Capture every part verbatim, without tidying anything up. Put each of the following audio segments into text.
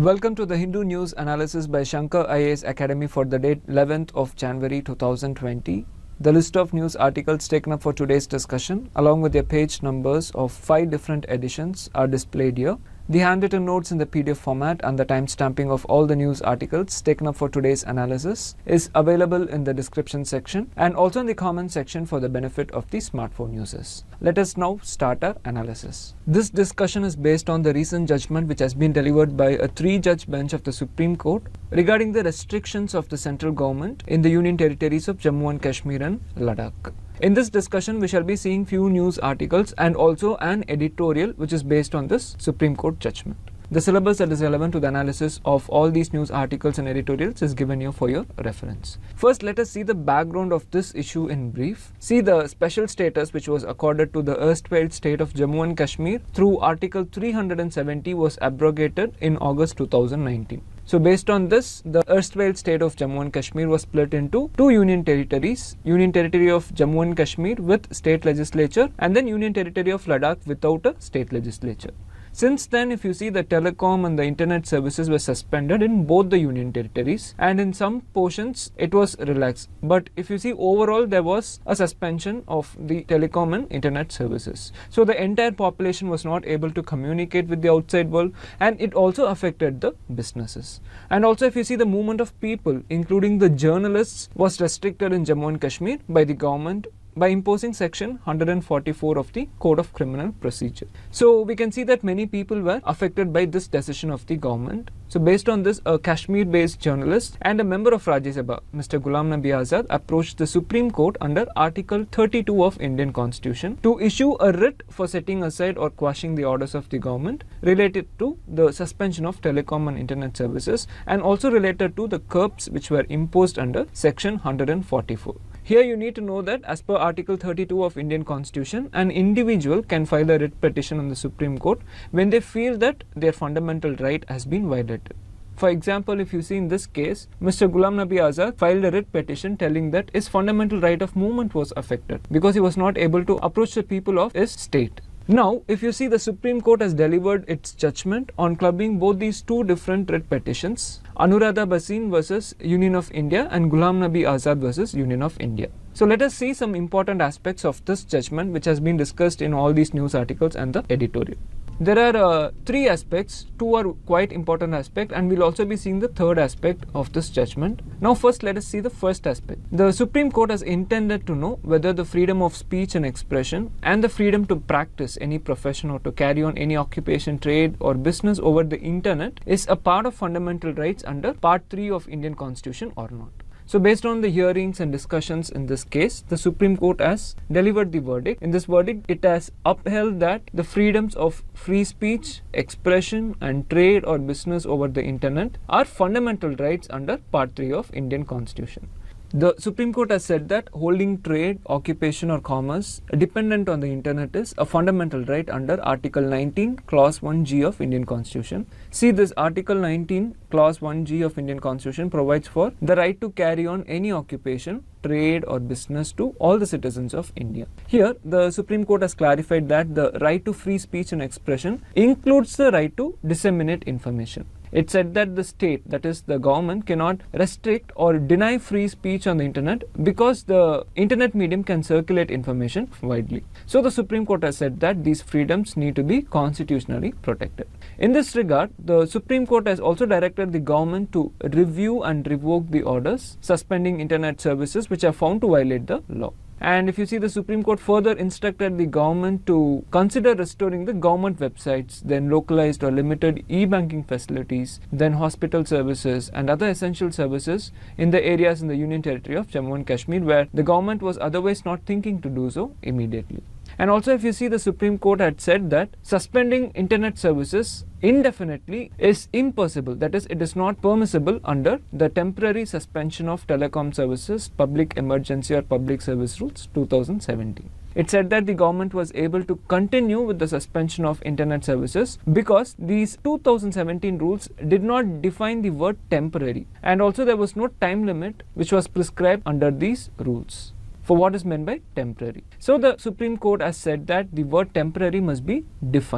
Welcome to the Hindu News Analysis by Shankar I A S Academy for the date eleventh of January two thousand twenty. The list of news articles taken up for today's discussion, along with their page numbers of five different editions, are displayed here. The handwritten notes in the P D F format and the timestamping of all the news articles taken up for today's analysis is available in the description section and also in the comment section for the benefit of the smartphone users. Let us now start our analysis. This discussion is based on the recent judgment which has been delivered by a three-judge bench of the Supreme Court regarding the restrictions of the central government in the Union territories of Jammu and Kashmir and Ladakh. In this discussion, we shall be seeing few news articles and also an editorial which is based on this Supreme Court judgment. The syllabus that is relevant to the analysis of all these news articles and editorials is given here for your reference. First, let us see the background of this issue in brief. See, the special status which was accorded to the erstwhile state of Jammu and Kashmir through Article three hundred seventy was abrogated in August two thousand nineteen. So based on this, the erstwhile state of Jammu and Kashmir was split into two union territories. Union territory of Jammu and Kashmir with state legislature and then Union territory of Ladakh without a state legislature. Since then, if you see, the telecom and the internet services were suspended in both the union territories, and in some portions it was relaxed. But if you see, overall there was a suspension of the telecom and internet services. So the entire population was not able to communicate with the outside world, and it also affected the businesses. And also, if you see, the movement of people, including the journalists, was restricted in Jammu and Kashmir by the government by imposing section one hundred forty-four of the Code of Criminal Procedure. So we can see that many people were affected by this decision of the government. So based on this, a Kashmir-based journalist and a member of Rajya Sabha, Mister Ghulam Nabi Azad, approached the Supreme Court under Article thirty-two of Indian Constitution to issue a writ for setting aside or quashing the orders of the government related to the suspension of telecom and internet services, and also related to the curbs which were imposed under section one hundred forty-four. Here you need to know that as per Article thirty-two of Indian Constitution, an individual can file a writ petition on the Supreme Court when they feel that their fundamental right has been violated. For example, if you see in this case, Mister Ghulam Nabi Azad filed a writ petition telling that his fundamental right of movement was affected because he was not able to approach the people of his state. Now, if you see, the Supreme Court has delivered its judgment on clubbing both these two different writ petitions, Anuradha Bhasin versus Union of India and Ghulam Nabi Azad versus Union of India. So let us see some important aspects of this judgment which has been discussed in all these news articles and the editorial. There are uh, three aspects, two are quite important aspects, and we'll also be seeing the third aspect of this judgment. Now first let us see the first aspect. The Supreme Court has intended to know whether the freedom of speech and expression and the freedom to practice any profession or to carry on any occupation, trade or business over the internet is a part of fundamental rights under Part three of Indian Constitution or not. So based on the hearings and discussions in this case, the Supreme Court has delivered the verdict. In this verdict, it has upheld that the freedoms of free speech, expression and trade or business over the internet are fundamental rights under Part three of Indian Constitution. The Supreme Court has said that holding trade, occupation or commerce dependent on the internet is a fundamental right under Article nineteen, Clause one G of Indian Constitution. See, this Article nineteen, Clause one G of Indian Constitution provides for the right to carry on any occupation, trade or business to all the citizens of India. Here, the Supreme Court has clarified that the right to free speech and expression includes the right to disseminate information. It said that the state, that is the government, cannot restrict or deny free speech on the internet because the internet medium can circulate information widely. So the Supreme Court has said that these freedoms need to be constitutionally protected. In this regard, the Supreme Court has also directed the government to review and revoke the orders suspending internet services which are found to violate the law. And if you see, the Supreme Court further instructed the government to consider restoring the government websites, then localized or limited e-banking facilities, then hospital services and other essential services in the areas in the Union Territory of Jammu and Kashmir where the government was otherwise not thinking to do so immediately. And also, if you see, the Supreme Court had said that suspending internet services indefinitely is impossible. That is, it is not permissible under the Temporary Suspension of Telecom Services Public Emergency or Public Service Rules two thousand seventeen. It said that the government was able to continue with the suspension of internet services because these two thousand seventeen rules did not define the word temporary, and also there was no time limit which was prescribed under these rules for what is meant by temporary. So the Supreme Court has said that the word temporary must be defined.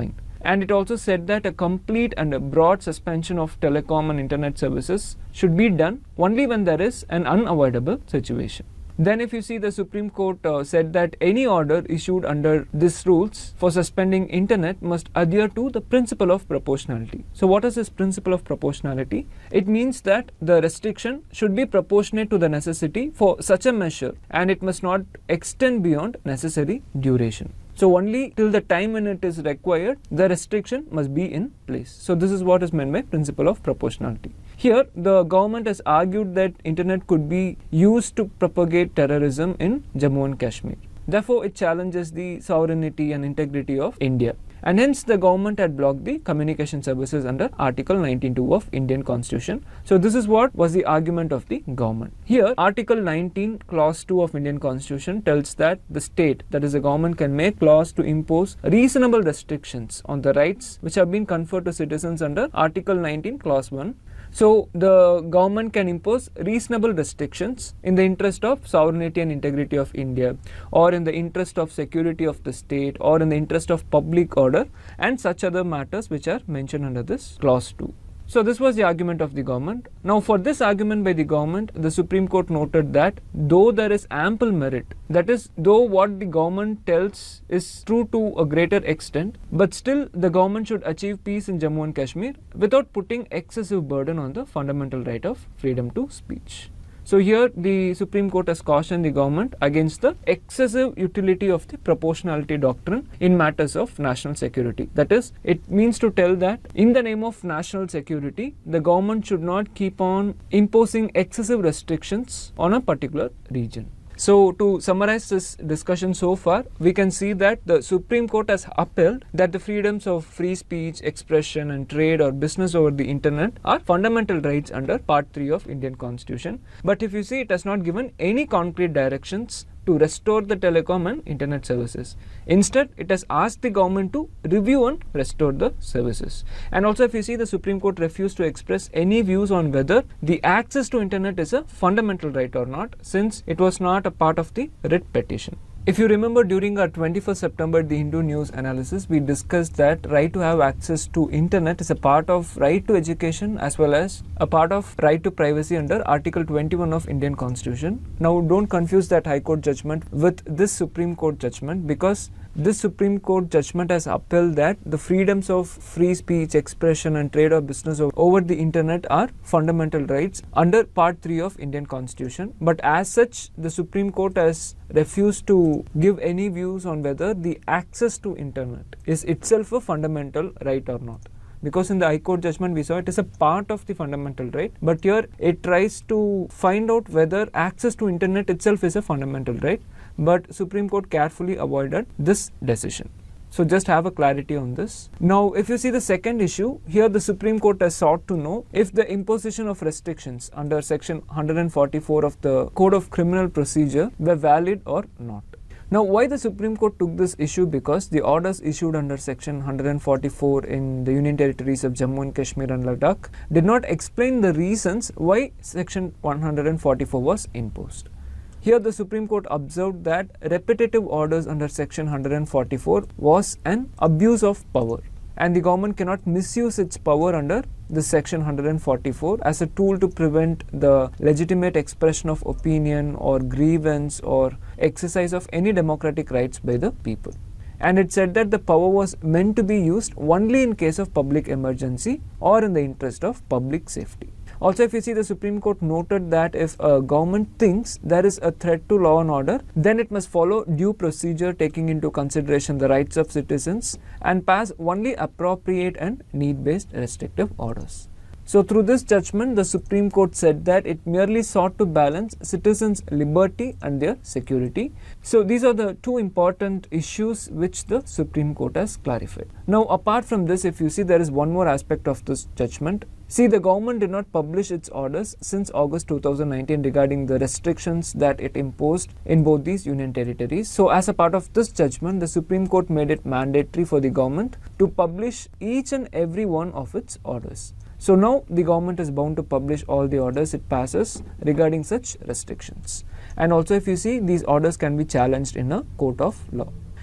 And it also said that a complete and a broad suspension of telecom and internet services should be done only when there is an unavoidable situation. Then if you see, the Supreme Court uh, said that any order issued under these rules for suspending internet must adhere to the principle of proportionality. So what is this principle of proportionality? It means that the restriction should be proportionate to the necessity for such a measure, and it must not extend beyond necessary duration. So only till the time when it is required, the restriction must be in place. So this is what is meant by principle of proportionality. Here, the government has argued that internet could be used to propagate terrorism in Jammu and Kashmir. Therefore, it challenges the sovereignty and integrity of India. And hence, the government had blocked the communication services under Article nineteen two of Indian Constitution. So this is what was the argument of the government. Here, Article nineteen Clause two of Indian Constitution tells that the state, that is the government, can make laws to impose reasonable restrictions on the rights which have been conferred to citizens under Article nineteen Clause one. So the government can impose reasonable restrictions in the interest of sovereignty and integrity of India, or in the interest of security of the state, or in the interest of public order, and such other matters which are mentioned under this clause two. So this was the argument of the government. Now for this argument by the government, the Supreme Court noted that though there is ample merit, that is, though what the government tells is true to a greater extent, but still the government should achieve peace in Jammu and Kashmir without putting excessive burden on the fundamental right of freedom to speech. So here the Supreme Court has cautioned the government against the excessive utility of the proportionality doctrine in matters of national security. That is, it means to tell that in the name of national security, the government should not keep on imposing excessive restrictions on a particular region. So to summarize this discussion so far, we can see that the Supreme Court has upheld that the freedoms of free speech, expression and trade or business over the internet are fundamental rights under Part three of Indian Constitution. But if you see, it has not given any concrete directions to restore the telecom and internet services. Instead, it has asked the government to review and restore the services. And also, if you see, the Supreme Court refused to express any views on whether the access to internet is a fundamental right or not, since it was not a part of the writ petition. If you remember, during our twenty-first September The Hindu News analysis, we discussed that right to have access to internet is a part of right to education as well as a part of right to privacy under Article twenty-one of Indian Constitution. Now, don't confuse that High Court judgment with this Supreme Court judgment, because this Supreme Court judgment has upheld that the freedoms of free speech, expression and trade or business over the internet are fundamental rights under Part three of Indian Constitution. But as such, the Supreme Court has refused to give any views on whether the access to internet is itself a fundamental right or not. Because in the High Court judgment we saw it is a part of the fundamental right, but here it tries to find out whether access to internet itself is a fundamental right, but Supreme Court carefully avoided this decision. So just have a clarity on this. Now, if you see the second issue, here the Supreme Court has sought to know if the imposition of restrictions under section one hundred forty-four of the Code of Criminal Procedure were valid or not. Now, why the Supreme Court took this issue? Because the orders issued under section one hundred forty-four in the Union Territories of Jammu and Kashmir and Ladakh did not explain the reasons why section one hundred forty-four was imposed. Here the Supreme Court observed that repetitive orders under section one hundred forty-four was an abuse of power, and the government cannot misuse its power under the section one hundred forty-four as a tool to prevent the legitimate expression of opinion or grievance or exercise of any democratic rights by the people. And it said that the power was meant to be used only in case of public emergency or in the interest of public safety. Also, if you see, the Supreme Court noted that if a government thinks there is a threat to law and order, then it must follow due procedure taking into consideration the rights of citizens and pass only appropriate and need-based restrictive orders. So through this judgment, the Supreme Court said that it merely sought to balance citizens' liberty and their security. So these are the two important issues which the Supreme Court has clarified. Now, apart from this, if you see, there is one more aspect of this judgment. See, the government did not publish its orders since August two thousand nineteen regarding the restrictions that it imposed in both these union territories. So as a part of this judgment, the Supreme Court made it mandatory for the government to publish each and every one of its orders. So now the government is bound to publish all the orders it passes regarding such restrictions. And also, if you see, these orders can be challenged in a court of law.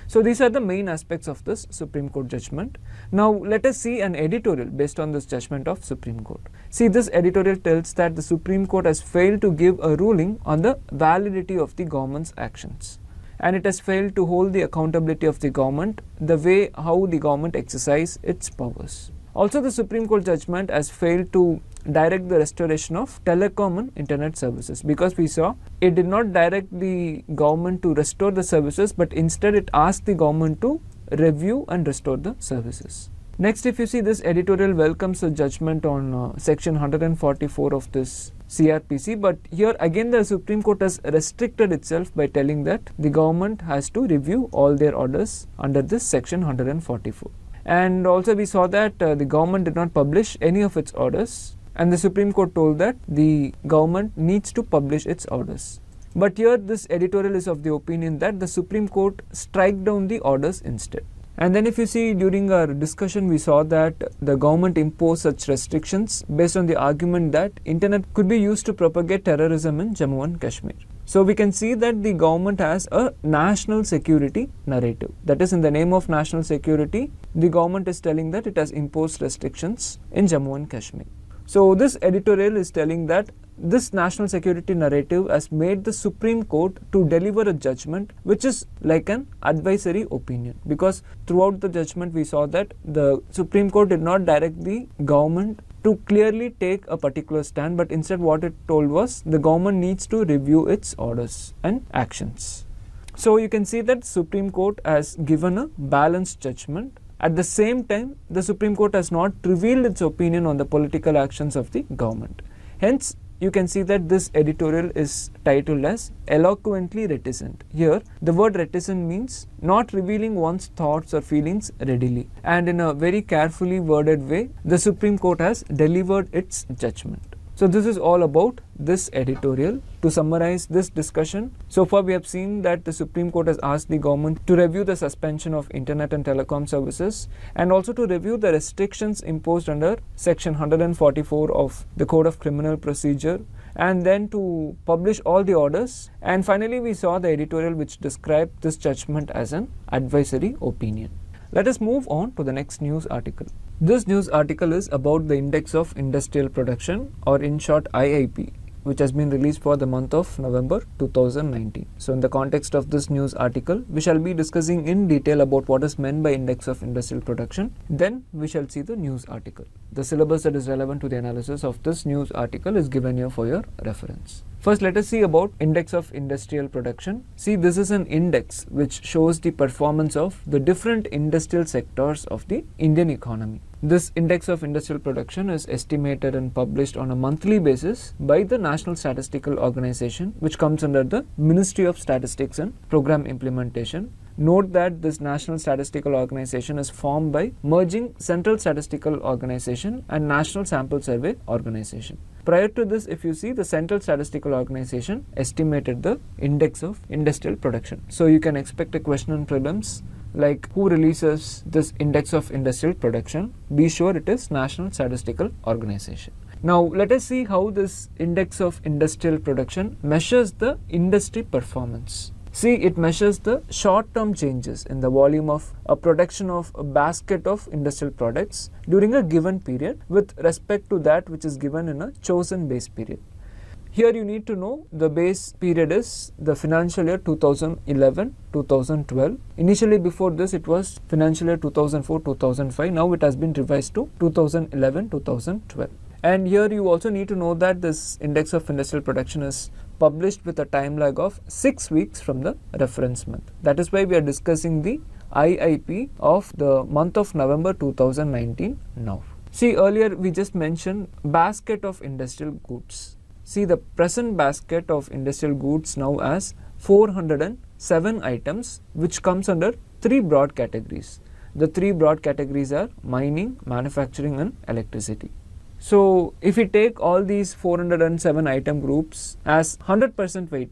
So these are the main aspects of this Supreme Court judgment. Now let us see an editorial based on this judgment of Supreme Court. See, this editorial tells that the Supreme Court has failed to give a ruling on the validity of the government's actions, and it has failed to hold the accountability of the government, the way how the government exercise its powers. Also, the Supreme Court judgment has failed to direct the restoration of telecom and internet services, because we saw it did not direct the government to restore the services, but instead it asked the government to review and restore the services. Next, if you see, this editorial welcomes the judgment on uh, section one hundred forty-four of this C R P C, but here again the Supreme Court has restricted itself by telling that the government has to review all their orders under this section one hundred forty-four. And also we saw that uh, the government did not publish any of its orders, and the Supreme Court told that the government needs to publish its orders. But here this editorial is of the opinion that the Supreme Court strike down the orders instead. And then if you see, during our discussion we saw that the government imposed such restrictions based on the argument that internet could be used to propagate terrorism in Jammu and Kashmir. So we can see that the government has a national security narrative. That is, in the name of national security, the government is telling that it has imposed restrictions in Jammu and Kashmir. So this editorial is telling that this national security narrative has made the Supreme Court to deliver a judgment which is like an advisory opinion, because throughout the judgment we saw that the Supreme Court did not direct the government to clearly take a particular stand, but instead what it told was the government needs to review its orders and actions. So you can see that Supreme Court has given a balanced judgment. At the same time, the Supreme Court has not revealed its opinion on the political actions of the government. Hence, you can see that this editorial is titled as eloquently reticent. Here, the word reticent means not revealing one's thoughts or feelings readily. And in a very carefully worded way, the Supreme Court has delivered its judgment. So this is all about this editorial. To summarize this discussion, so far we have seen that the Supreme Court has asked the government to review the suspension of internet and telecom services, and also to review the restrictions imposed under section one hundred forty-four of the Code of Criminal Procedure, and then to publish all the orders. And finally we saw the editorial which described this judgment as an advisory opinion. Let us move on to the next news article. This news article is about the Index of Industrial Production, or in short I I P, which has been released for the month of November two thousand nineteen. So in the context of this news article, we shall be discussing in detail about what is meant by Index of Industrial Production. Then we shall see the news article. The syllabus that is relevant to the analysis of this news article is given here for your reference. First, let us see about Index of Industrial Production. See, this is an index which shows the performance of the different industrial sectors of the Indian economy. This Index of Industrial Production is estimated and published on a monthly basis by the National Statistical Organization, which comes under the Ministry of Statistics and Program Implementation. Note that this National Statistical Organization is formed by merging Central Statistical Organization and National Sample Survey Organization. Prior to this, if you see, the Central Statistical Organization estimated the Index of Industrial Production. So you can expect a question in prelims like, who releases this Index of Industrial Production? Be sure it is National Statistical Organization. Now let us see how this Index of Industrial Production measures the industry performance. See, it measures the short-term changes in the volume of a production of a basket of industrial products during a given period with respect to that which is given in a chosen base period. Here you need to know the base period is the financial year two thousand eleven to two thousand twelve. Initially before this it was financial year two thousand four to two thousand five. Now it has been revised to two thousand eleven to two thousand twelve. And here you also need to know that this Index of Industrial Production is published with a time lag of six weeks from the reference month. That is why we are discussing the I I P of the month of November two thousand nineteen now. See, earlier we just mentioned basket of industrial goods. See, the present basket of industrial goods now as four hundred seven items, which comes under three broad categories. The three broad categories are mining, manufacturing and electricity. So if we take all these four hundred seven item groups as one hundred percent weightage,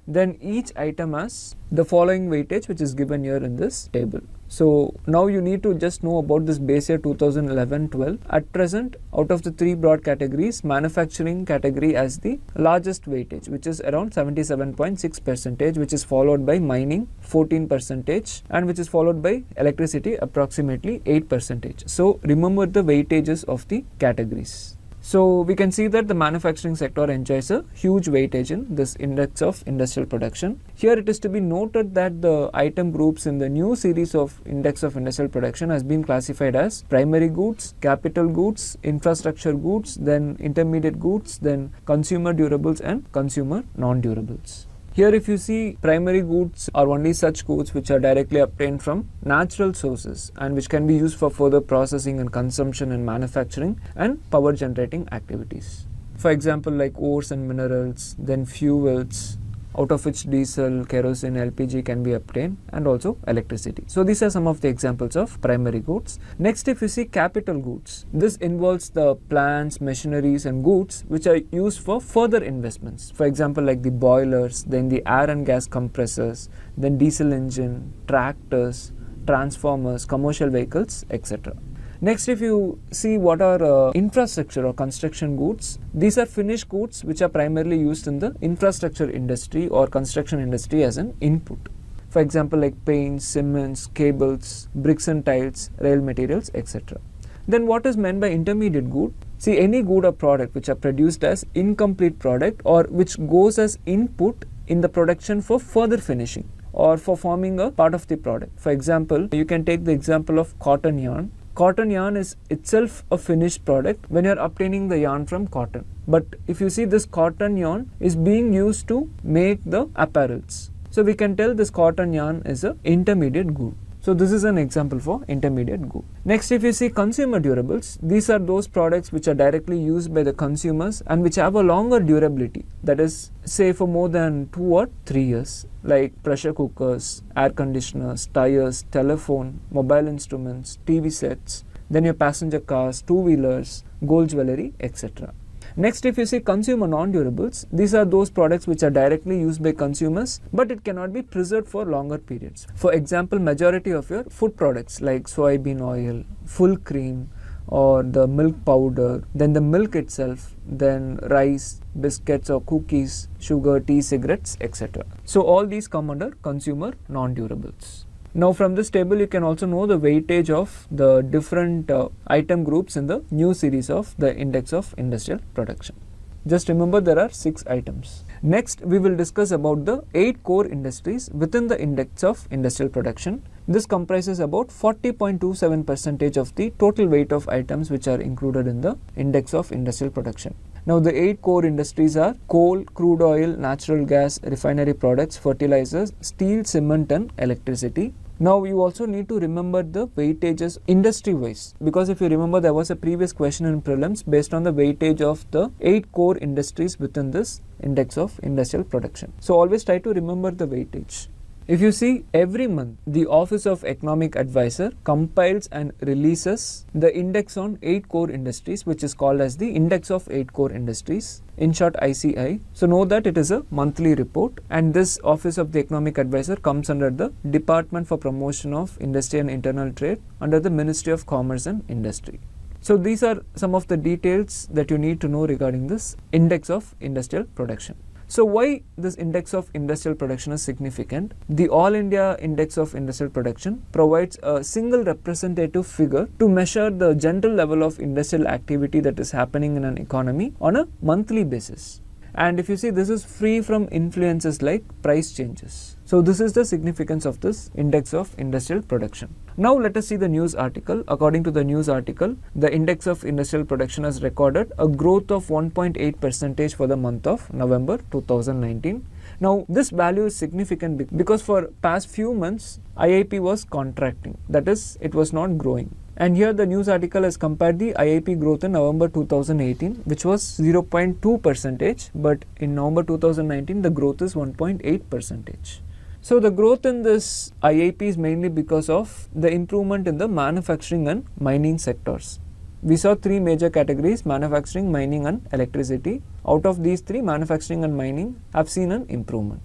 then each item has the following weightage which is given here in this table. So now you need to just know about this base year two thousand eleven twelve. At present, out of the three broad categories, manufacturing category has the largest weightage, which is around seventy-seven point six percent, which is followed by mining fourteen percent, and which is followed by electricity approximately eight percent. So remember the weightages of the categories. So we can see that the manufacturing sector enjoys a huge weightage in this index of industrial production. Here it is to be noted that the item groups in the new series of index of industrial production has been classified as primary goods, capital goods, infrastructure goods, then intermediate goods, then consumer durables and consumer non-durables. Here if you see, primary goods are only such goods which are directly obtained from natural sources and which can be used for further processing and consumption and manufacturing and power generating activities. For example, like ores and minerals, then fuels, out of which diesel, kerosene, L P G can be obtained, and also electricity. So these are some of the examples of primary goods. Next, if you see capital goods, this involves the plants, machineries and goods which are used for further investments. For example, like the boilers, then the air and gas compressors, then diesel engine, tractors, transformers, commercial vehicles, et cetera. Next, if you see what are uh, infrastructure or construction goods, these are finished goods which are primarily used in the infrastructure industry or construction industry as an input. For example, like paints, cements, cables, bricks and tiles, rail materials, et cetera. Then what is meant by intermediate good? See, any good or product which are produced as incomplete product or which goes as input in the production for further finishing or for forming a part of the product. For example, you can take the example of cotton yarn. Cotton yarn is itself a finished product when you are obtaining the yarn from cotton. But if you see, this cotton yarn is being used to make the apparels. So we can tell this cotton yarn is an intermediate good. So this is an example for intermediate good. Next, if you see consumer durables, these are those products which are directly used by the consumers and which have a longer durability. That is, say for more than two or three years, like pressure cookers, air conditioners, tires, telephone, mobile instruments, T V sets, then your passenger cars, two-wheelers, gold jewelry, et cetera. Next, if you see consumer non-durables, these are those products which are directly used by consumers, but it cannot be preserved for longer periods. For example, majority of your food products like soybean oil, full cream, or the milk powder, then the milk itself, then rice, biscuits or cookies, sugar, tea, cigarettes, et cetera. So all these come under consumer non-durables. Now from this table you can also know the weightage of the different uh, item groups in the new series of the index of industrial production. Just remember there are six items. Next we will discuss about the eight core industries within the index of industrial production. This comprises about forty point two seven percent of the total weight of items which are included in the index of industrial production. Now the eight core industries are coal, crude oil, natural gas, refinery products, fertilizers, steel, cement and electricity. Now you also need to remember the weightages industry wise, because if you remember there was a previous question in prelims based on the weightage of the eight core industries within this index of industrial production. So always try to remember the weightage. If you see, every month the Office of Economic Advisor compiles and releases the index on eight core industries, which is called as the Index of eight Core Industries, in short I C I. So know that it is a monthly report, and this Office of the Economic Advisor comes under the Department for Promotion of Industry and Internal Trade under the Ministry of Commerce and Industry. So these are some of the details that you need to know regarding this Index of Industrial Production. So why this index of industrial production is significant? The All India Index of Industrial Production provides a single representative figure to measure the general level of industrial activity that is happening in an economy on a monthly basis. And if you see, this is free from influences like price changes. So this is the significance of this index of industrial production. Now let us see the news article. According to the news article, the index of industrial production has recorded a growth of one point eight percent for the month of November two thousand nineteen. Now this value is significant because for past few months I I P was contracting, that is, it was not growing. And here the news article has compared the I I P growth in November two thousand eighteen, which was zero point two percent, but in November two thousand nineteen the growth is one point eight percent. So the growth in this I I P is mainly because of the improvement in the manufacturing and mining sectors. We saw three major categories: manufacturing, mining and electricity. Out of these three, manufacturing and mining have seen an improvement.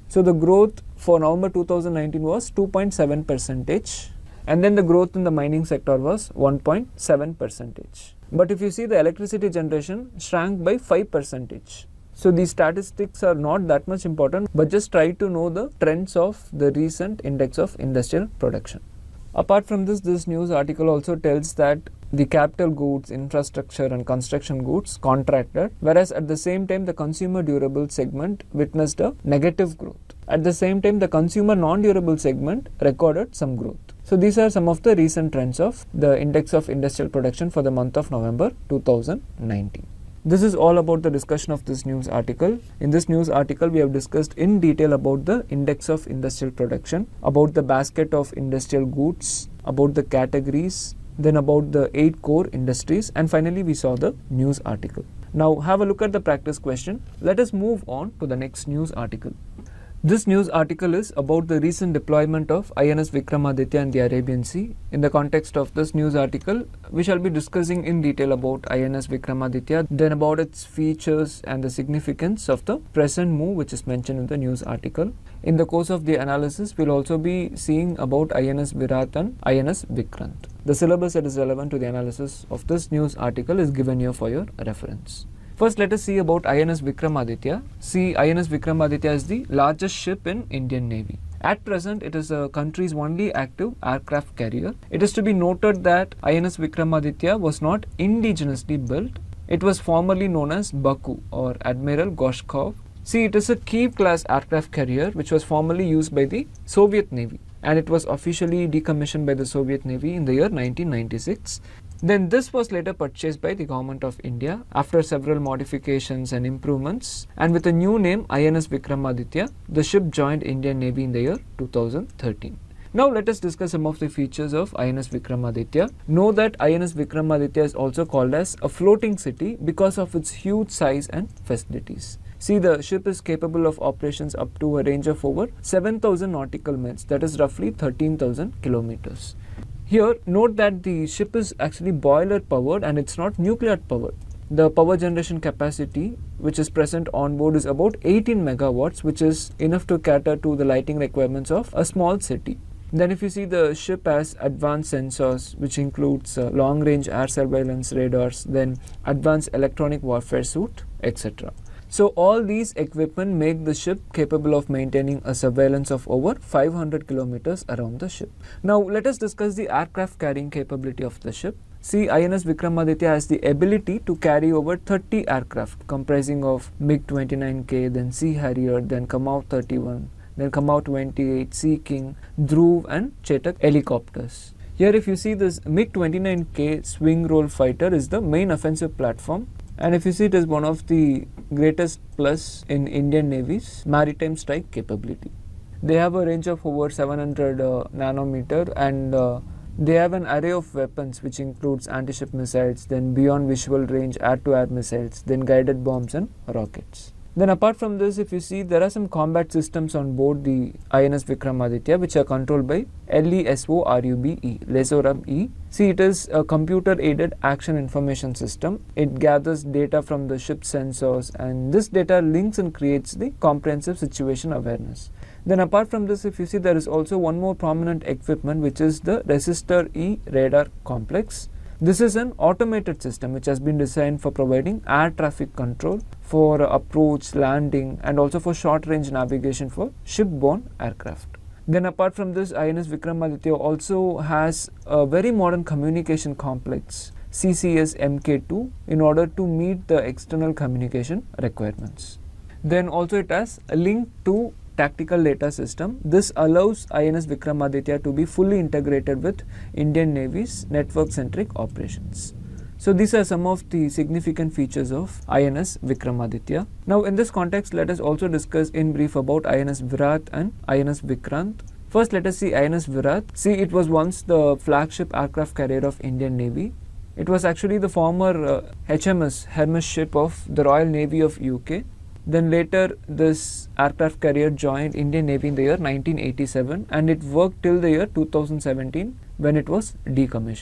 So the growth for November two thousand nineteen was two point seven percentage, and then the growth in the mining sector was one point seven percentage. But if you see, the electricity generation shrank by five percentage. So these statistics are not that much important, but just try to know the trends of the recent index of industrial production. Apart from this, this news article also tells that the capital goods, infrastructure and construction goods contracted, whereas at the same time the consumer durable segment witnessed a negative growth. At the same time, the consumer non-durable segment recorded some growth. So these are some of the recent trends of the index of industrial production for the month of November two thousand nineteen. This is all about the discussion of this news article. In this news article, we have discussed in detail about the index of industrial production, about the basket of industrial goods, about the categories, then about the eight core industries, and finally we saw the news article. Now have a look at the practice question. Let us move on to the next news article. This news article is about the recent deployment of I N S Vikramaditya in the Arabian Sea. In the context of this news article, we shall be discussing in detail about I N S Vikramaditya, then about its features and the significance of the present move which is mentioned in the news article. In the course of the analysis, we will also be seeing about I N S Virat and I N S Vikrant. The syllabus that is relevant to the analysis of this news article is given here for your reference. First, let us see about I N S Vikramaditya. See, I N S Vikramaditya is the largest ship in Indian Navy. At present, it is the country's only active aircraft carrier. It is to be noted that I N S Vikramaditya was not indigenously built. It was formerly known as Baku or Admiral Gorshkov. See, it is a Kiev-class aircraft carrier which was formerly used by the Soviet Navy, and it was officially decommissioned by the Soviet Navy in the year nineteen ninety-six. Then this was later purchased by the government of India after several modifications and improvements, and with a new name I N S Vikramaditya, the ship joined Indian Navy in the year two thousand thirteen. Now let us discuss some of the features of I N S Vikramaditya. Know that I N S Vikramaditya is also called as a floating city because of its huge size and facilities. See, the ship is capable of operations up to a range of over seven thousand nautical miles, that is roughly thirteen thousand kilometers. Here, note that the ship is actually boiler powered and it's not nuclear powered. The power generation capacity which is present on board is about eighteen megawatts, which is enough to cater to the lighting requirements of a small city. Then if you see, the ship has advanced sensors which includes uh, long range air surveillance radars, then advanced electronic warfare suit, et cetera. So all these equipment make the ship capable of maintaining a surveillance of over five hundred kilometers around the ship. Now let us discuss the aircraft carrying capability of the ship. See, I N S Vikramaditya has the ability to carry over thirty aircraft comprising of MiG twenty-nine K, then Sea Harrier, then Kamau thirty-one, then Kamau twenty-eight, Sea King, Dhruv and Chetak helicopters. Here if you see, this MiG twenty-nine K swing roll fighter is the main offensive platform. And if you see, it is one of the greatest plus in Indian Navy's maritime strike capability. They have a range of over seven hundred uh, nanometer, and uh, they have an array of weapons which includes anti-ship missiles, then beyond visual range air-to-air missiles, then guided bombs and rockets. Then apart from this, if you see, there are some combat systems on board the I N S Vikramaditya which are controlled by L E S O R U B E, LESORUB-E. See, it is a computer-aided action information system. It gathers data from the ship's sensors, and this data links and creates the comprehensive situation awareness. Then apart from this, if you see, there is also one more prominent equipment which is the Resistor-E radar complex. This is an automated system which has been designed for providing air traffic control, for approach, landing, and also for short range navigation for shipborne aircraft. Then apart from this, I N S Vikramaditya also has a very modern communication complex, C C S M K two, in order to meet the external communication requirements. Then also it has a link to tactical data system. This allows I N S Vikramaditya to be fully integrated with Indian Navy's network-centric operations. So these are some of the significant features of I N S Vikramaditya. Now in this context, let us also discuss in brief about I N S Virat and I N S Vikrant. First, let us see I N S Virat. See, it was once the flagship aircraft carrier of Indian Navy. It was actually the former uh, H M S Hermes ship of the Royal Navy of U K. Then later this aircraft carrier joined Indian Navy in the year nineteen eighty-seven, and it worked till the year two thousand seventeen when it was decommissioned.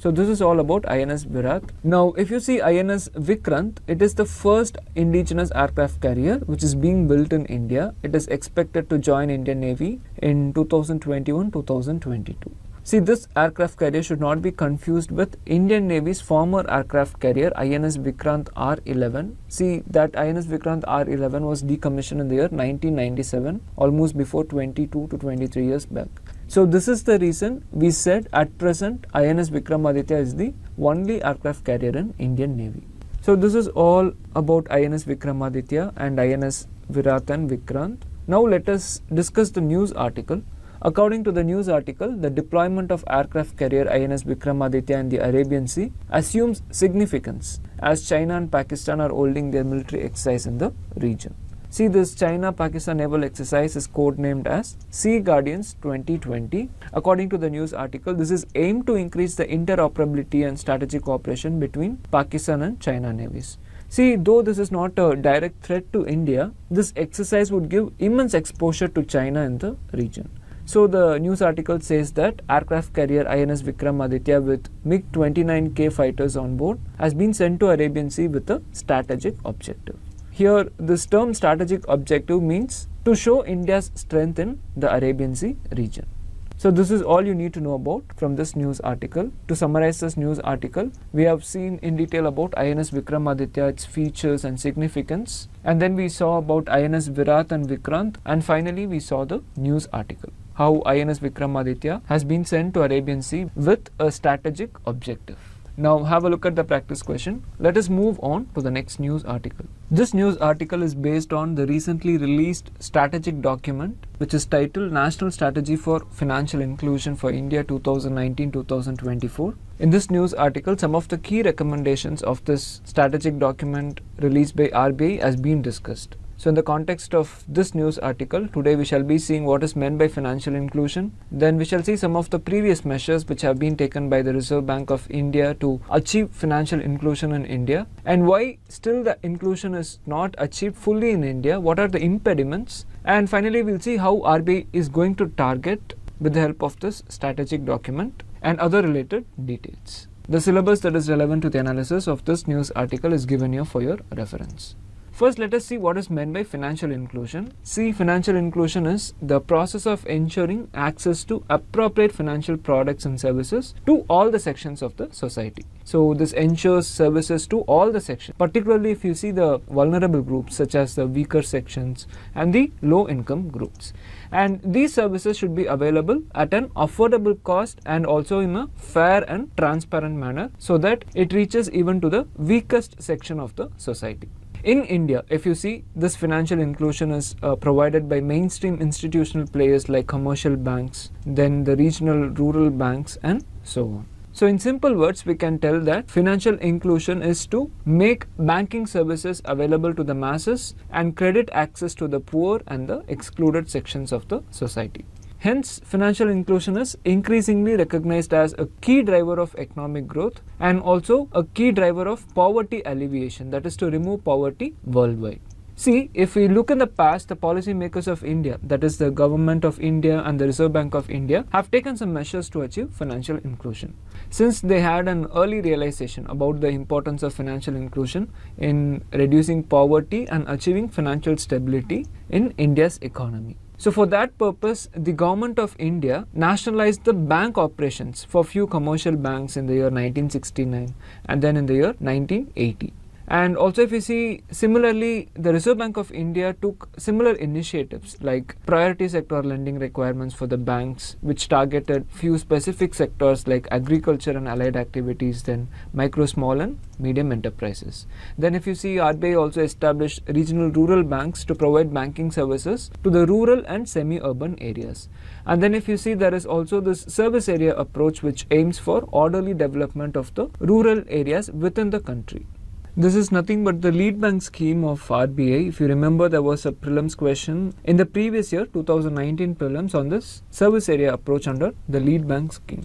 So this is all about I N S Virat. Now if you see I N S Vikrant, it is the first indigenous aircraft carrier which is being built in India. It is expected to join Indian Navy in two thousand twenty-one to two thousand twenty-two. See, this aircraft carrier should not be confused with Indian Navy's former aircraft carrier I N S Vikrant R eleven. See, that I N S Vikrant R eleven was decommissioned in the year nineteen ninety-seven, almost before twenty-two to twenty-three years back. So this is the reason we said at present I N S Vikramaditya is the only aircraft carrier in Indian Navy. So this is all about I N S Vikramaditya and I N S Virat and Vikrant. Now let us discuss the news article. According to the news article, the deployment of aircraft carrier I N S Vikramaditya in the Arabian Sea assumes significance as China and Pakistan are holding their military exercise in the region. See, this China-Pakistan naval exercise is codenamed as Sea Guardians twenty twenty. According to the news article, this is aimed to increase the interoperability and strategic cooperation between Pakistan and China navies. See, though this is not a direct threat to India, this exercise would give immense exposure to China in the region. So the news article says that aircraft carrier I N S Vikramaditya with MiG twenty-nine K fighters on board has been sent to Arabian Sea with a strategic objective. Here, this term strategic objective means to show India's strength in the Arabian Sea region. So this is all you need to know about from this news article. To summarize this news article, we have seen in detail about I N S Vikramaditya, its features and significance, and then we saw about I N S Virat and Vikrant, and finally we saw the news article, how I N S Vikramaditya has been sent to Arabian Sea with a strategic objective. Now have a look at the practice question. Let us move on to the next news article. This news article is based on the recently released strategic document which is titled National Strategy for Financial Inclusion for India twenty nineteen to twenty twenty-four. In this news article, some of the key recommendations of this strategic document released by R B I has been discussed. So in the context of this news article, today we shall be seeing what is meant by financial inclusion. Then we shall see some of the previous measures which have been taken by the Reserve Bank of India to achieve financial inclusion in India, and why still the inclusion is not achieved fully in India, what are the impediments, and finally we'll see how R B I is going to target with the help of this strategic document and other related details. The syllabus that is relevant to the analysis of this news article is given here for your reference. First, let us see what is meant by financial inclusion. See, financial inclusion is the process of ensuring access to appropriate financial products and services to all the sections of the society. So this ensures services to all the sections, particularly if you see the vulnerable groups such as the weaker sections and the low income groups. And these services should be available at an affordable cost and also in a fair and transparent manner so that it reaches even to the weakest section of the society. In India, if you see, this financial inclusion is uh, provided by mainstream institutional players like commercial banks, then the regional rural banks and so on. So in simple words, we can tell that financial inclusion is to make banking services available to the masses and credit access to the poor and the excluded sections of the society. Hence, financial inclusion is increasingly recognized as a key driver of economic growth and also a key driver of poverty alleviation, that is to remove poverty worldwide. See, if we look in the past, the policymakers of India, that is the Government of India and the Reserve Bank of India, have taken some measures to achieve financial inclusion. Since they had an early realization about the importance of financial inclusion in reducing poverty and achieving financial stability in India's economy. So for that purpose, the Government of India nationalized the bank operations for few commercial banks in the year nineteen sixty-nine and then in the year nineteen eighty. And also if you see, similarly, the Reserve Bank of India took similar initiatives like priority sector lending requirements for the banks, which targeted few specific sectors like agriculture and allied activities, then micro, small and medium enterprises. Then if you see, R B I also established regional rural banks to provide banking services to the rural and semi-urban areas. And then if you see, there is also this service area approach which aims for orderly development of the rural areas within the country. This is nothing but the lead bank scheme of R B I. If you remember, there was a prelims question in the previous year, two thousand nineteen prelims, on this service area approach under the lead bank scheme.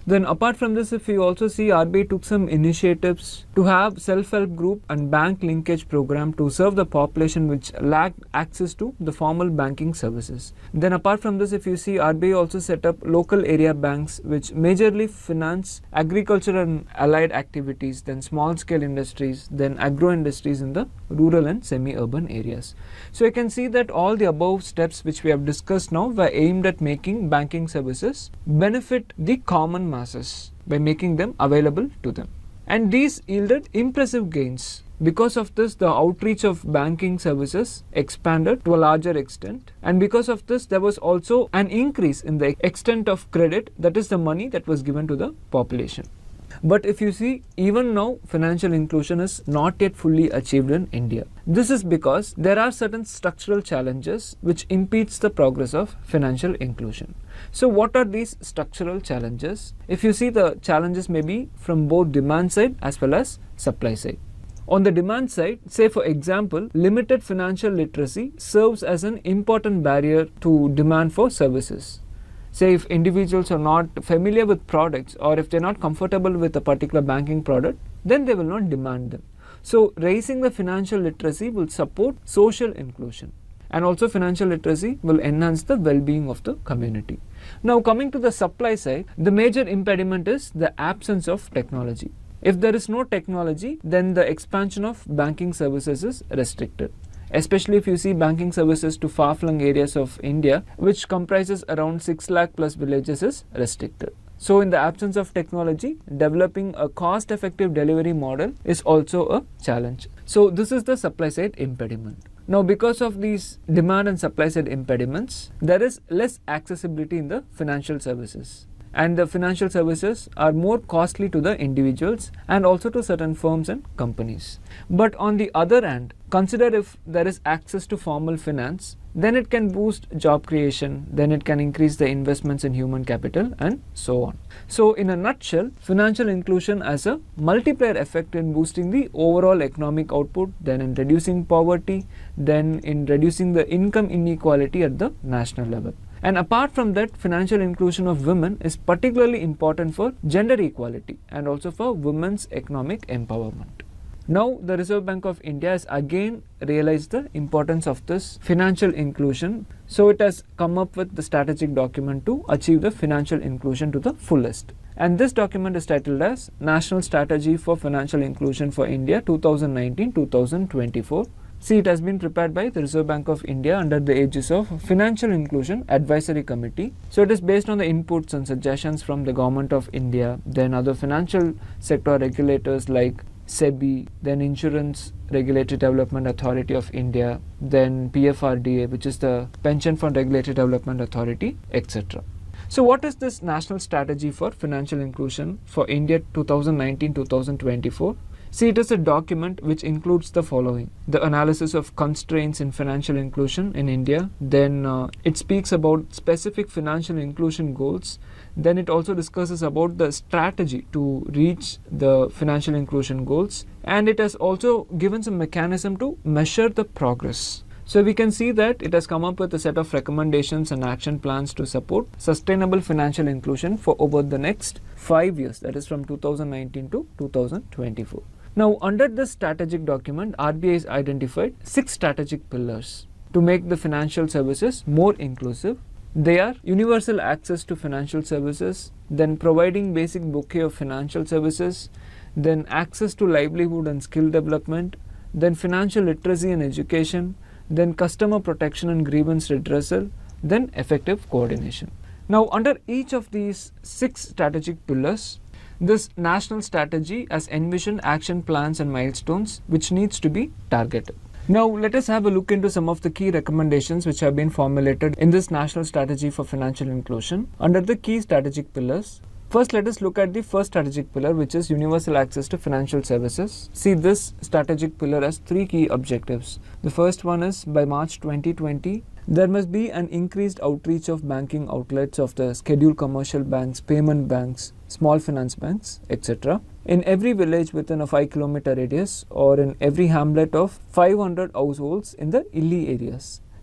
Then apart from this, if you also see, R B I took some initiatives to have self-help group and bank linkage program to serve the population which lacked access to the formal banking services. Then apart from this, if you see, R B I also set up local area banks which majorly finance agriculture and allied activities, then small scale industries, then agro industries in the rural and semi-urban areas. So you can see that all the above steps which we have discussed now were aimed at making banking services benefit the common masses by making them available to them. And these yielded impressive gains. Because of this, the outreach of banking services expanded to a larger extent, and because of this, there was also an increase in the extent of credit, that is the money that was given to the population. But if you see, even now financial inclusion is not yet fully achieved in India. This is because there are certain structural challenges which impedes the progress of financial inclusion. So what are these structural challenges? If you see, the challenges may be from both demand side as well as supply side. On the demand side, say for example, limited financial literacy serves as an important barrier to demand for services. Say if individuals are not familiar with products, or if they're not comfortable with a particular banking product, then they will not demand them. So raising the financial literacy will support social inclusion, and also financial literacy will enhance the well-being of the community. Now coming to the supply side, the major impediment is the absence of technology. If there is no technology, then the expansion of banking services is restricted. Especially if you see banking services to far-flung areas of India, which comprises around six lakh plus villages, is restricted. So in the absence of technology, developing a cost-effective delivery model is also a challenge. So this is the supply side impediment. Now because of these demand and supply side impediments, there is less accessibility in the financial services. And the financial services are more costly to the individuals and also to certain firms and companies. But on the other hand, consider if there is access to formal finance, then it can boost job creation, then it can increase the investments in human capital, and so on. So in a nutshell, financial inclusion has a multiplier effect in boosting the overall economic output, then in reducing poverty, then in reducing the income inequality at the national level. And apart from that, financial inclusion of women is particularly important for gender equality and also for women's economic empowerment. Now, the Reserve Bank of India has again realized the importance of this financial inclusion. So it has come up with the strategic document to achieve the financial inclusion to the fullest. And this document is titled as National Strategy for Financial Inclusion for India twenty nineteen to twenty twenty-four. See, it has been prepared by the Reserve Bank of India under the aegis of Financial Inclusion Advisory Committee. So it is based on the inputs and suggestions from the Government of India, then other financial sector regulators like SEBI, then Insurance Regulatory Development Authority of India, then P F R D A, which is the Pension Fund Regulatory Development Authority, et cetera. So what is this National Strategy for Financial Inclusion for India twenty nineteen to twenty twenty-four? See, it is a document which includes the following: the analysis of constraints in financial inclusion in India, then uh, it speaks about specific financial inclusion goals, then it also discusses about the strategy to reach the financial inclusion goals, and it has also given some mechanism to measure the progress. So we can see that it has come up with a set of recommendations and action plans to support sustainable financial inclusion for over the next five years, that is from two thousand nineteen to two thousand twenty-four. Now, under this strategic document, R B I has identified six strategic pillars to make the financial services more inclusive. They are universal access to financial services, then providing basic bouquet of financial services, then access to livelihood and skill development, then financial literacy and education, then customer protection and grievance redressal, then effective coordination. Now, under each of these six strategic pillars, this national strategy has envisioned action plans and milestones which needs to be targeted. Now let us have a look into some of the key recommendations which have been formulated in this National Strategy for Financial Inclusion under the key strategic pillars. First, let us look at the first strategic pillar, which is universal access to financial services. See, this strategic pillar has three key objectives. The first one is by March twenty twenty, there must be an increased outreach of banking outlets of the scheduled commercial banks, payment banks, small finance banks, et cetera in every village within a five kilometer radius or in every hamlet of five hundred households in the hilly areas.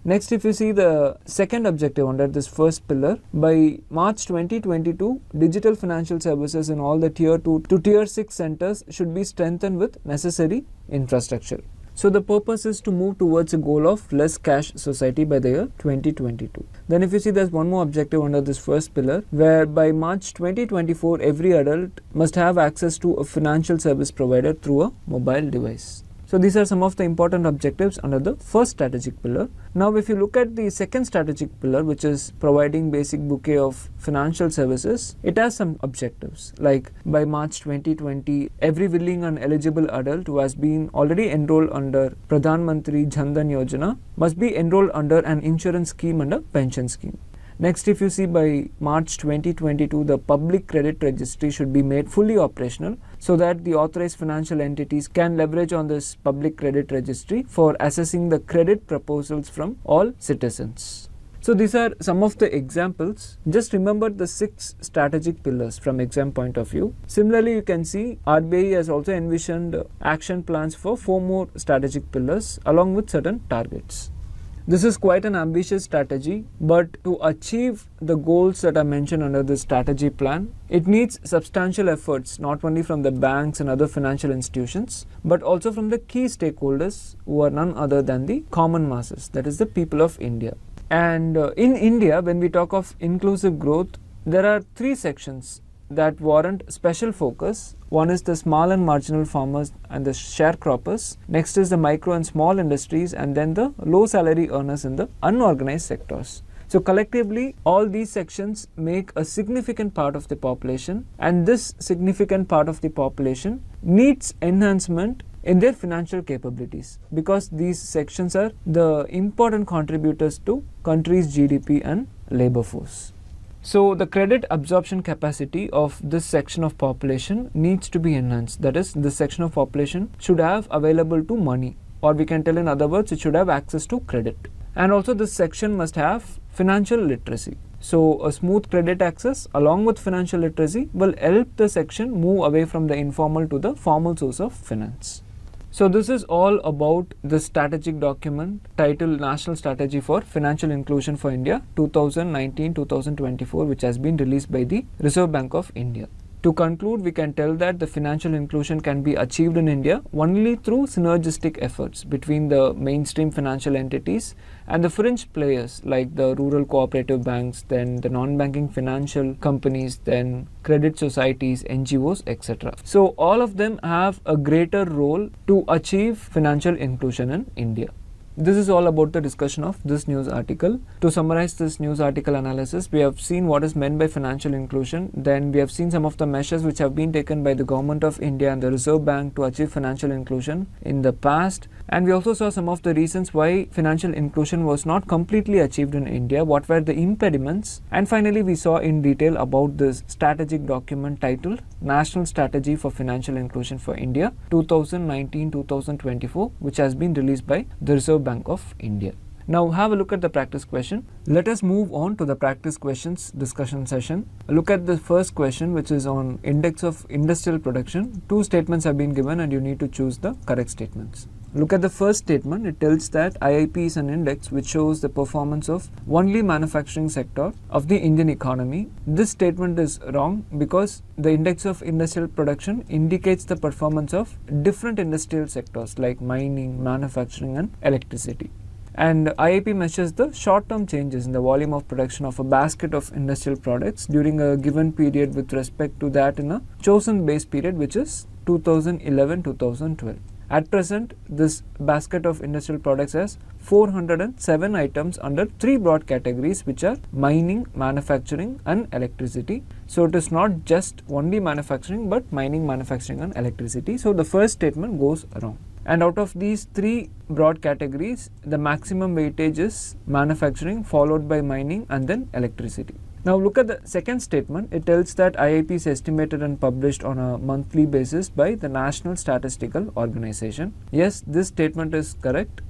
Next, if you see the second objective under this first pillar, by March twenty twenty-two, digital financial services in all the tier two to tier six centers should be strengthened with necessary infrastructure. So the purpose is to move towards a goal of less cash society by the year twenty twenty-two. Then if you see, there's one more objective under this first pillar, where by March twenty twenty-four, every adult must have access to a financial service provider through a mobile device. So these are some of the important objectives under the first strategic pillar. Now if you look at the second strategic pillar, which is providing basic bouquet of financial services, it has some objectives like by March twenty twenty, every willing and eligible adult who has been already enrolled under Pradhan Mantri Jan Dhan Yojana must be enrolled under an insurance scheme and a pension scheme. Next, if you see, by March twenty twenty-two, the public credit registry should be made fully operational so that the authorized financial entities can leverage on this public credit registry for assessing the credit proposals from all citizens. So these are some of the examples. Just remember the six strategic pillars from exam point of view. Similarly, you can see R B I has also envisioned action plans for four more strategic pillars along with certain targets. This is quite an ambitious strategy, but to achieve the goals that are mentioned under this strategy plan, it needs substantial efforts not only from the banks and other financial institutions, but also from the key stakeholders who are none other than the common masses, that is the people of India. And uh, in India, when we talk of inclusive growth, there are three sections that warrant special focus. One is the small and marginal farmers and the sharecroppers. Next is the micro and small industries, and then the low salary earners in the unorganized sectors. So collectively, all these sections make a significant part of the population, and this significant part of the population needs enhancement in their financial capabilities, because these sections are the important contributors to country's G D P and labor force. So the credit absorption capacity of this section of population needs to be enhanced. That is, this section of population should have available to money, or we can tell in other words, it should have access to credit. And also this section must have financial literacy. So a smooth credit access along with financial literacy will help the section move away from the informal to the formal source of finance. So this is all about the strategic document titled National Strategy for Financial Inclusion for India twenty nineteen to twenty twenty-four, which has been released by the Reserve Bank of India. To conclude, we can tell that the financial inclusion can be achieved in India only through synergistic efforts between the mainstream financial entities and the fringe players like the rural cooperative banks, then the non-banking financial companies, then credit societies, N G Os, et cetera. So all of them have a greater role to achieve financial inclusion in India. This is all about the discussion of this news article. To summarize this news article analysis, we have seen what is meant by financial inclusion. Then we have seen some of the measures which have been taken by the Government of India and the Reserve Bank to achieve financial inclusion in the past. And we also saw some of the reasons why financial inclusion was not completely achieved in India, what were the impediments. And finally, we saw in detail about this strategic document titled National Strategy for Financial Inclusion for India twenty nineteen to twenty twenty-four, which has been released by the Reserve Bank of India. Now have a look at the practice question. Let us move on to the practice questions discussion session. Look at the first question, which is on index of industrial production. Two statements have been given and you need to choose the correct statements. Look at the first statement. It tells that I I P is an index which shows the performance of only manufacturing sector of the Indian economy. This statement is wrong because the index of industrial production indicates the performance of different industrial sectors like mining, manufacturing and electricity. And I I P measures the short-term changes in the volume of production of a basket of industrial products during a given period with respect to that in a chosen base period, which is two thousand eleven to two thousand twelve. At present, this basket of industrial products has four hundred seven items under three broad categories, which are mining, manufacturing and electricity. So it is not just only manufacturing but mining, manufacturing and electricity. So the first statement goes wrong. And out of these three broad categories, the maximum weightage is manufacturing, followed by mining and then electricity. Now look at the second statement. It tells that I I P is estimated and published on a monthly basis by the National Statistical Organization. Yes, this statement is correct.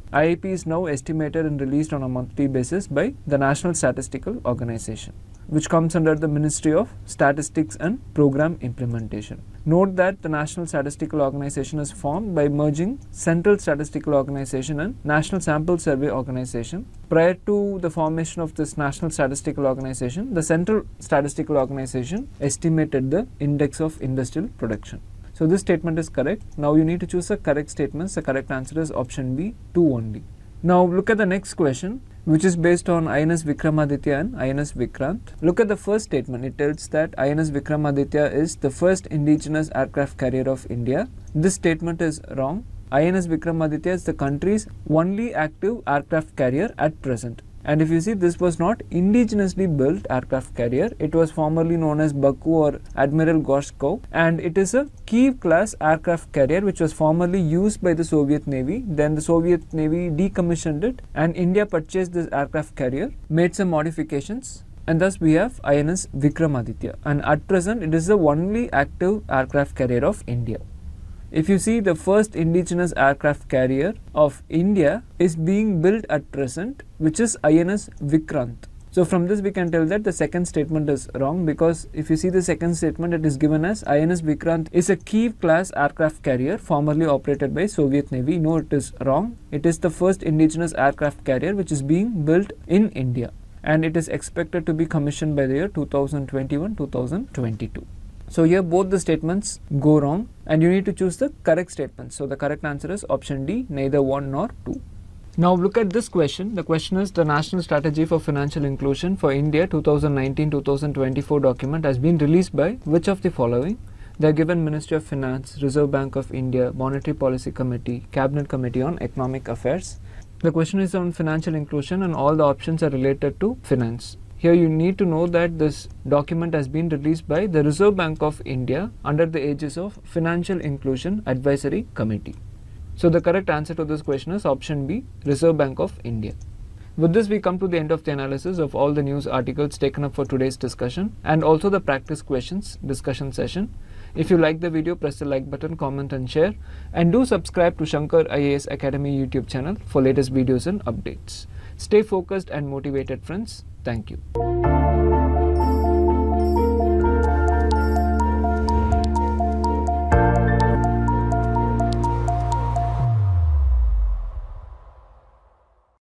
I I P is now estimated and released on a monthly basis by the National Statistical Organization, which comes under the Ministry of Statistics and Program Implementation. Note that the National Statistical Organization is formed by merging Central Statistical Organization and National Sample Survey Organization. Prior to the formation of this National Statistical Organization, the Central Statistical Organization estimated the index of industrial production. So this statement is correct. Now you need to choose the correct statements. The correct answer is option B, two only. Now look at the next question, which is based on I N S Vikramaditya and I N S Vikrant. Look at the first statement. It tells that I N S Vikramaditya is the first indigenous aircraft carrier of India. This statement is wrong. I N S Vikramaditya is the country's only active aircraft carrier at present. And if you see, this was not indigenously built aircraft carrier. It was formerly known as Baku or Admiral Gorshkov, and it is a Kiev class aircraft carrier which was formerly used by the Soviet Navy. Then the Soviet Navy decommissioned it and India purchased this aircraft carrier, made some modifications, and thus we have I N S Vikramaditya, and at present it is the only active aircraft carrier of India. If you see, the first indigenous aircraft carrier of India is being built at present, which is I N S Vikrant. So from this we can tell that the second statement is wrong, because if you see the second statement, it is given as I N S Vikrant is a Kiev class aircraft carrier formerly operated by Soviet Navy. No, it is wrong. It is the first indigenous aircraft carrier which is being built in India, and it is expected to be commissioned by the year two thousand twenty-one to two thousand twenty-two. So here both the statements go wrong and you need to choose the correct statement. So the correct answer is option D, neither one nor two. Now look at this question. The question is, the National Strategy for Financial Inclusion for India twenty nineteen to twenty twenty-four document has been released by which of the following? They are given Ministry of Finance, Reserve Bank of India, Monetary Policy Committee, Cabinet Committee on Economic Affairs. The question is on financial inclusion and all the options are related to finance. Here you need to know that this document has been released by the Reserve Bank of India under the aegis of Financial Inclusion Advisory Committee. So the correct answer to this question is option B, Reserve Bank of India. With this we come to the end of the analysis of all the news articles taken up for today's discussion and also the practice questions discussion session. If you like the video, press the like button, comment and share, and do subscribe to Shankar I A S Academy YouTube channel for latest videos and updates. Stay focused and motivated, friends. Thank you.